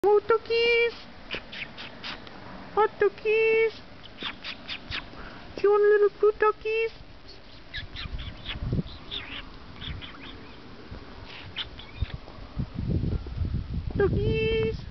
Oh, doggies! Oh, doggies! Do you want a little food, doggies? Doggies!